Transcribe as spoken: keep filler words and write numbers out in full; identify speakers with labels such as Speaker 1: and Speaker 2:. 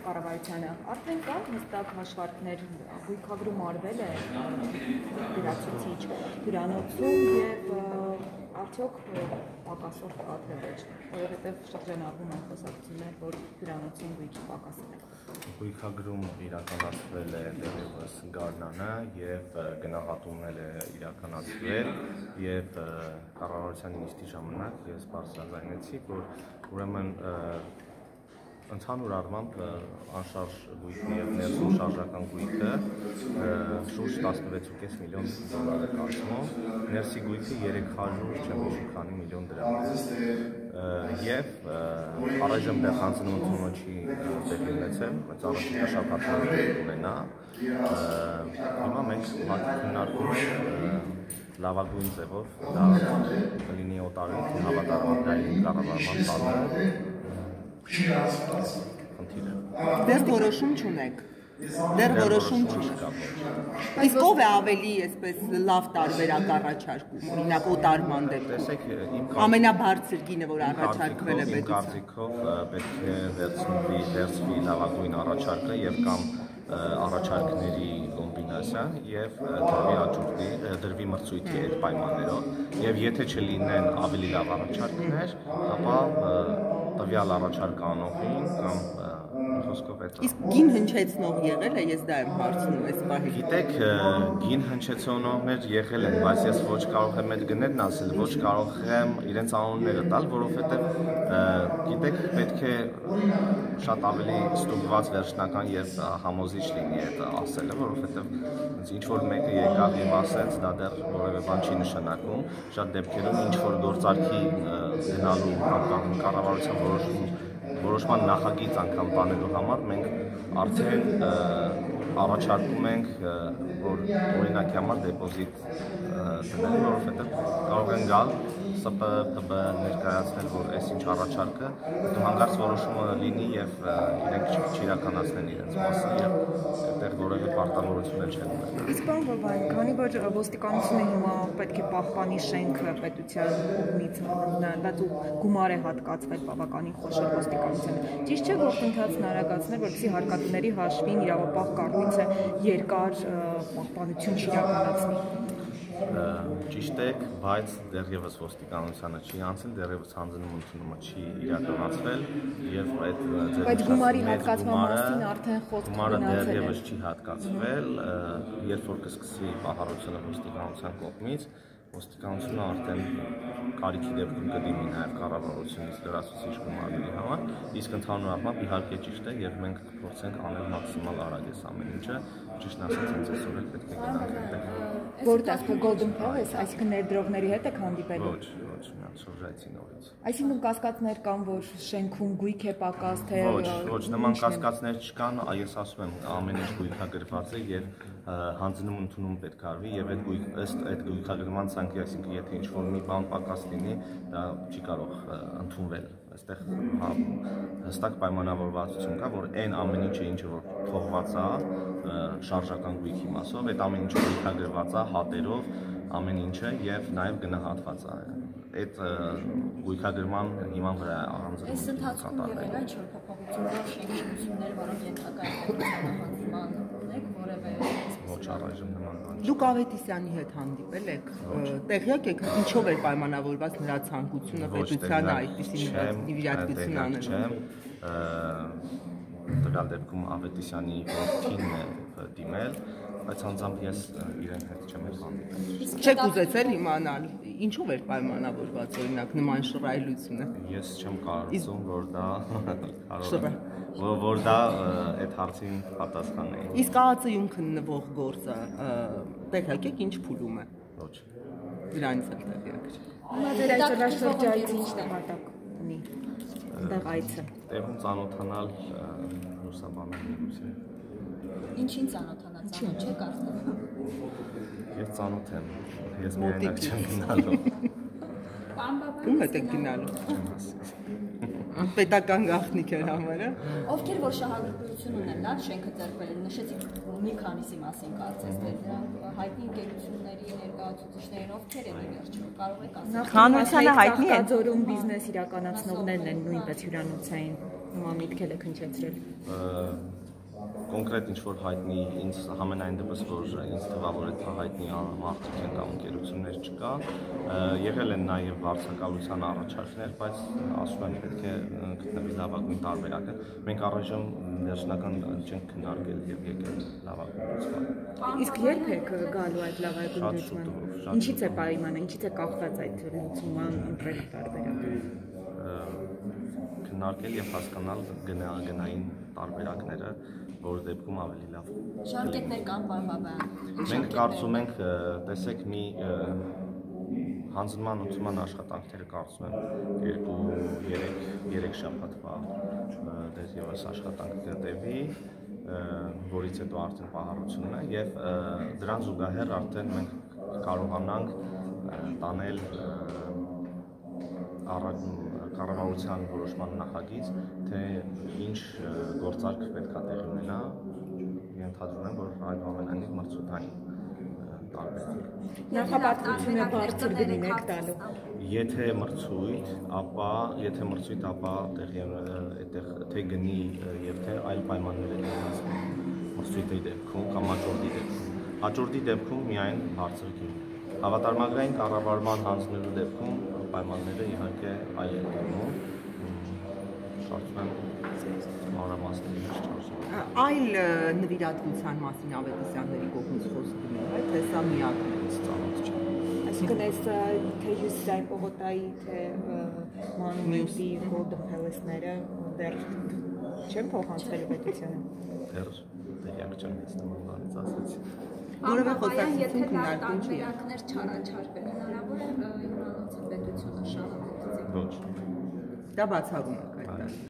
Speaker 1: կառավարությանը արդեն կա հստակ հաշվարկներ գույքագրում արվել է գրացուցիչ հյուրանոցում եւ արդյոք պակասող կա թե ոչ, որովհետեւ շրջանառվում են խոսակցություններ, որ հյուրանոցին գույքի պակասն է։
Speaker 2: Գույքագրում իրականացվել է դեռևս գարնանը եւ գնահատումներ է իրականացվել եւ կառավարության նիստի ժամանակ ես բարձրաձայնեցի, որ ուրեմն ընդհանուր առմամբ անշարժ գույքը եւ ներսում շարժական գույքը շուրջ տասնվեց ու կես միլիոն դոլար է կազմում, ներսի գույքը երեք հարյուր չեմ հիշում քանի միլիոն դրամ եւ առայժմ դեռ հանձնությունը չի տեղի ունեցել, բայց առաջիկա շաբաթը կունենա։ Հիմա մենք քննարկում ենք լավագույն ձևով դա կլինի օտարի հավատարմության կառավարման տալը
Speaker 3: Դեռ որոշում չունեք, դեռ որոշում չունեք, իսկ ով է ավելի այսպես լավ տարբերակ առաջարկում, օրինակ օտարման դեպքում, ամենաբարձր գինը, որ առաջարկվել է
Speaker 2: պետության։ Իմ կարծիքով պետք է վերցնվի վերցվի լավագույն առաջարկը եւ կամ առաջարկների կոմբինացիան եւ դրվի աճուրդի, դրվի մրցույթի այդ պայմաններով եւ եթե չլինեն ավելի լավ առաջարկներ, ապա տվյալ առաջարկ անողին կամ խոսքով այդ։
Speaker 3: Իսկ գին հնչեցնող եղել է, ես դա եմ հարցնում այս պահին։
Speaker 2: Գիտեք, գին հնչեցնողներ եղել են, բայց ես ոչ կարող եմ այդ գներն ասել, ոչ կարող եմ իրենց անունները տալ, որովհետեւ գիտեք, պետք է շատ ավելի ստուգված վերջնական եւ համոզիչ լինի այդ ասելը, որովհետեւ ինչ որ մեկը եկավ եւ ասեց, դա դեռ որևէ բան չի նշանակում, շատ դեպքերում ինչ որ գործարքի գնալու կամ կառավարության որոշում որոշման նախագիծ անգամ տանելու համար մենք արդեն առաջարկում ենք, որ օրինակի համար դեպոզիտ դնել, որովհետև կարող են գալ Ս Պ Փ Բ ներկայացնել, որ այս ինչ առաջարկը, հետո հանկարծ որոշումը լինի եւ իրենք չիրականացնեն իրենց մասը եւ այդտեղ որևէ պարտավորություն չեն ունենա։
Speaker 1: Իսկ բան Վոլվայն, քանի որ ոստիկանությունը հիմա պետք է պահպանի շենքը պետության կողմից հնարված ու գումար է հատկացվել բավականին խոշոր ոստիկանությանը, ճիշտ չէ գործընթացն արագացնել, որպեսզի հարկատուների հաշվին իրավապահ կառույցը երկար պահպանություն չիրականացնի։
Speaker 2: Ճիշտ եք, բայց դեռևս ոստիկանությանը չի անցել, դեռևս հանձնում ընդունումը չի իրականացվել եւ այդ
Speaker 1: Բայց գումարի հատկացման մասին արդեն խոսք
Speaker 2: գումարը դեռևս չի հատկացվել, երբ որ կսկսի պահարությունը ոստիկանության կողմից, ոստիկանությունը արդեն կարիքի դեպքում կդիմի նաև կառավարությունից լրացուցիչ գումարների համար, իսկ ընդհանուր առմամբ իհարկե ճիշտ է եւ մենք կփորձենք անել մաքսիմալ արագ այս ամեն ինչը, ճիշտ ասած ինձ այսօր էլ պետք է գնանք այդտեղ։
Speaker 1: Որտեղ Golden Palace, այսինքն ներդրողների հետ եք հանդիպելու։
Speaker 2: Ոչ, ոչ, միան շրջայցի նորից։
Speaker 1: Այսինքն կասկածներ կան, որ շենքում գույք է պակաս, թե
Speaker 2: Ոչ, ոչ, նման կասկածներ չկան, ես ասում եմ, ամեն ինչ գույքագրված է եւ հանձնում ընդունում պետք է արվի եւ այդ գույք ըստ այդ գույքագրման ցանկի, այսինքն եթե ինչ որ մի բան պակաս լինի, դա չի կարող ընդունվել։ Այստեղ հստակ պայմանավորվածություն կա, որ այն ամեն ինչը ինչը որ թողված է շարժական գույքի մասով, այդ ամեն ինչը գույքագրված է հատերով, ամեն ինչը եւ նաեւ գնահատված է։ Այդ գույքագրման հիման վրա առանձին
Speaker 4: Այս ընթացքում եղել է ինչ որ փոփոխություններ, շինություններ, որոնք ենթակա են հանձնման ունեք, որևէ
Speaker 2: ոչ առայժմ նման բան։
Speaker 3: Դուք Ավետիսյանի հետ հանդիպել եք, տեղյակ եք ինչով էր պայմանավորված նրա ցանկությունը պետությանը այդպիսի նվիրատվություն անել։
Speaker 2: Չեմ, տվյալ դեպքում Ավետիսյանի որդին է դիմել, բայց անձամբ ես իրեն հետ չեմ հանդիպել։
Speaker 3: Չեք ուզեցել իմանալ ինչով էր պայմանավորված օրինակ նման շռայլությունը։
Speaker 2: Ես չեմ կարծում, որ դա կարող է որ դա այդ հարցին պատասխան է։
Speaker 3: Իսկ Ա Ծ ում քննվող գործը տեղյակ եք ինչ փուլում է։
Speaker 2: Ոչ։
Speaker 3: Դրանից էլ տեղյակ եք։
Speaker 1: Հիմա դեր այսօրվա շրջայցի ինչ նպատակ ունի։ Այնտեղ այցը։
Speaker 2: Տեղում ծանոթանալ լուսաբանողներին։
Speaker 4: Ինչին ծանոթանալ, ծանոթ չեք արդեն։
Speaker 2: Ես ծանոթ եմ։ Ես միայնակ չեմ գնալու։
Speaker 3: Ում հետ եք գնալու։ Պետական գաղտնիք էր համարը։
Speaker 4: Ովքեր որ շահագրգռություն ունեն, լավ շենքը ձեռքվել են, նշեցիք մի քանիսի մասին կարծես թե դրանք հայտնի ընկերությունների ներկայացուցիչներին ովքեր են վերջում կարող եք ասել։
Speaker 1: Հանրությանը հայտնի է ձորում բիզնես իրականացնողներն են նույնպես հյուրանոցային։ նման միտք եք հնչեցրել։
Speaker 2: Կոնկրետ ինչ-որ հայտնի ինձ համենայն դեպս որ ինձ թվա որ այդ հայտնի մարդիկ են կամ ընկերություններ չկա, եղել են նաև վարձակալության առաջարկներ, բայց ասում եմ պետք է գտնվի լավագույն տարբերակը։ Մենք առայժմ վերջնական չենք քննարկել եւ եկել լավագույն լուծման։
Speaker 1: Իսկ երբ եք գալու այդ լավագույն լուծման։ Ինչից է պայմանը, ինչից է կախված այդ լուծման ընտրելու տարբերակը։
Speaker 2: Քննարկել եւ հասկանալ գնային տարբերակները, որ դեպքում ավելի լավ։
Speaker 4: Ժամկետներ կան, պարոն Բաբայան։
Speaker 2: Մենք կարծում ենք, տեսեք, մի հանձնման ուսման աշխատանքները կարծում եմ երկու երեք շաբաթվա դեռևս աշխատանք կտևի, որից հետո արդեն պահարությունն է եւ դրան զուգահեռ արդեն մենք կարողանանք տանել կառավարության որոշման նախագիծ, թե ինչ գործարք պետք է տեղի ունենա, ենթադրում եմ, որ այնուամենայնիվ մրցութային տարբերակ։
Speaker 1: Նախապատվությունը բարձր գնին եք տալու։
Speaker 2: Եթե մրցույթ, ապա եթե մրցույթ, ապա տեղի այդտեղ թե գնի եւ թե այլ պայմաններ են մրցույթի դեպքում կամ հաջորդի դեպքում։ Հաջորդի դեպքում միայն բարձր գին։ Հավատարմագրային կառավարման հանձնելու դեպքում պայմանները իհարկե այլ են դառնում։ Կարծում եմ մանրամասների չարժե։
Speaker 3: Այլ նվիրատվության մասին Ավետիսյանների կողմից խոսք գնում է, թե սա միակն է
Speaker 2: ծանոթ չէ։
Speaker 1: Այսինքն այս թե հյուսիսային պողոտայի, թե մանումենտի Golden Palace-ները դեռ չեն փոխանցվել պետությանը։
Speaker 2: Դեռ տեղյակ չեմ ես նման բանից ասեցի։
Speaker 3: Որևէ խոսակցություն
Speaker 4: քննարկում չի։ Տարբերակներ չառաջարկվել, հնարավոր է հյուրանոցը պետությունը շահագործի։
Speaker 2: Ոչ։
Speaker 3: Դա բացառում է այդ։